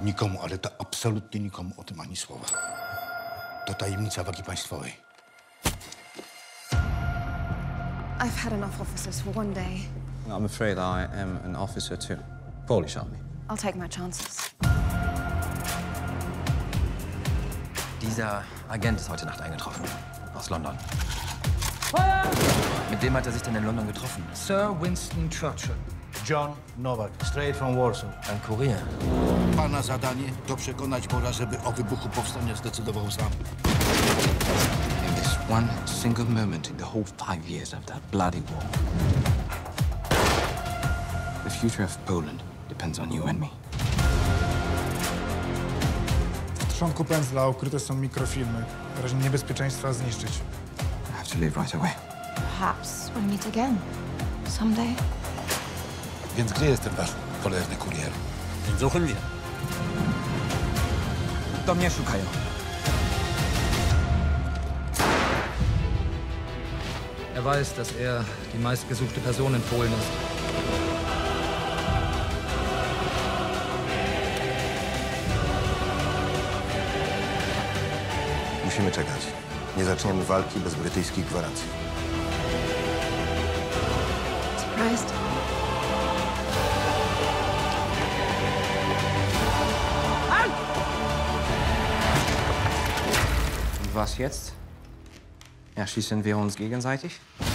Nikomu, ale to absolutnie nikomu o tym ani słowa. To tajemnica wagi państwowej. I've had enough officers for one day. I'm afraid I am an officer too. Polish Army. I'll take my chances. Dieser Agent ist heute Nacht eingetroffen. Aus London. Mit wem hat er sich denn in London getroffen? Sir Winston Churchill. John Nowak, straight from Warsaw. Ein Kurier. Pana zadanie to przekonać Bora, żeby o wybuchu powstania zdecydował sam. In this one single moment in the whole 5 years of that bloody war. The future of Poland depends on you and me. W trzonku pędzla ukryte są mikrofilmy. W razie niebezpieczeństwa zniszczyć. I have to leave right away. Perhaps we'll meet again. Someday. Więc gdzie jest ten wasz cholerny kurier? Den suchen wir. To mnie szukają. Er weiß, dass er die meistgesuchte Person in Polen ist. Musimy czekać. Nie zaczniemy walki bez brytyjskich gwarancji. Surprised? Und was jetzt? Erschießen wir uns gegenseitig?